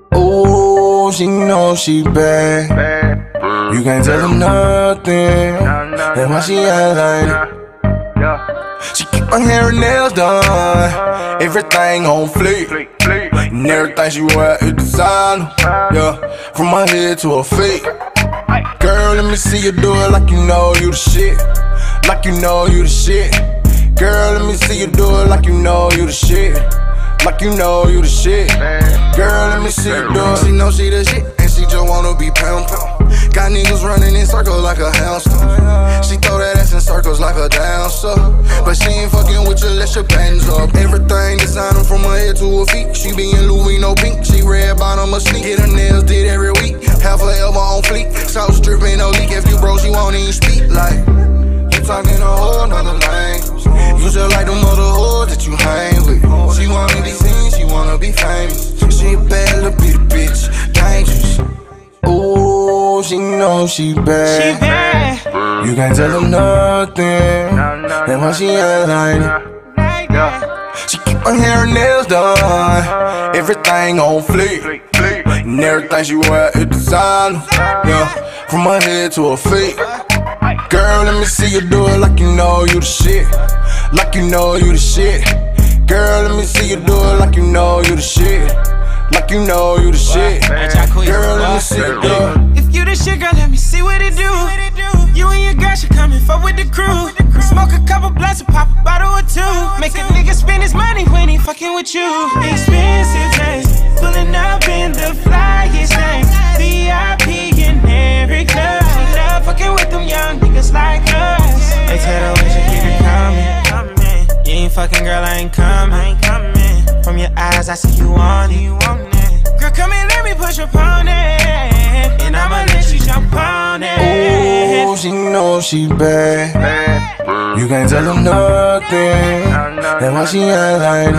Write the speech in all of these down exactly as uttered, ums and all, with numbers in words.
Ooh, she know she bad. You can't tell her nothing. That's why she act like it. She keep her hair and nails done, everything on fleek, and everything she wear is designer. Yeah, from her head to her feet. Girl, let me see you do it like you know you the shit, like you know you the shit. Girl, let me see you do it like you know you the shit, like you know you the shit. Girl, let me see you do it. She know she the shit, and she just wanna be pound pound. Got niggas running in circles like a hamster. She throw that ass in circles like a dancer, but she ain't fucking with you, let your bands up. Everything designer from her head to her feet. She be in Louis, no pink. She red bottom of sneak. Get her nails did every week. Half her elbow on fleek. Sauce dripping, no leak. If you broke, she won't even speak. Like, you talking a whole nother language. You just like them other hoes that you hang with. She wanna be seen, she wanna be famous. She a bad little bitty bitch, dangerous. Ooh, she know she bad. She bad. You can't tell her nothing. That's why she act like it. She keep her hair and nails done, everything on fleek, and everything she wear is designer. Yeah, from her head to her feet. Girl, let me see you do it like you know you the shit, like you know you the shit. Girl, let me see you do it like you know you the shit, like you know you the shit. Girl, let me see you do it. If you the shit, girl, let me see what it do. You and your girl should come and fuck with the crew. Smoke a couple blunts and pop a bottle or two. Make a nigga spend his money when he fucking with you. Expensive taste, pulling up in the flyest things. V I P in every club. She love fucking with them young niggas like us. They tell her when she keep it coming. You ain't fucking, girl, I ain't coming. From your eyes, I see you want it. Girl, come and let me push upon it, and I'ma let you jump on it. Ooh, she know she bad. You can't tell her nothing. That's why she act like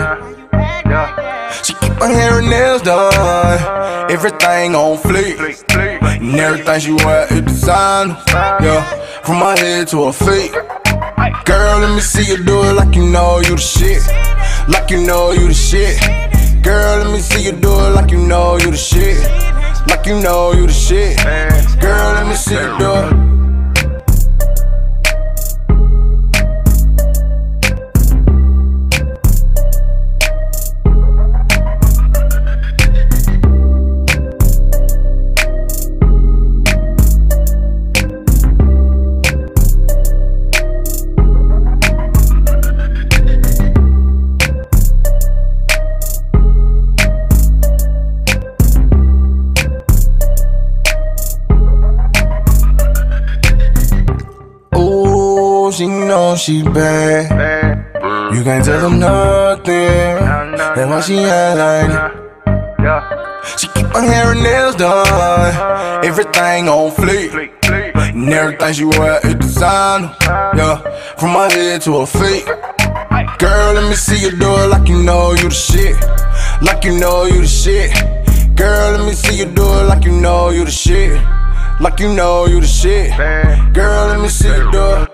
it. She keep her hair and nails done, everything on fleek, and everything she wear is designer. Yeah, from her head to her feet. Girl, let me see you do it like you know you the shit, like you know you the shit. Girl, let me see you do it like you know you the shit, like you know you the shit. Girl, let me see you do it. She know she bad. You can't tell her nothing. That's why she act like it. She keep her hair and nails done, everything on fleek, and everything she wear is designer. Yeah, from her head to her feet. Girl, let me see you do it like you know you the shit, like you know you the shit. Girl, let me see you do it like you know you the shit, like you know you the shit. Girl, let me see you do it.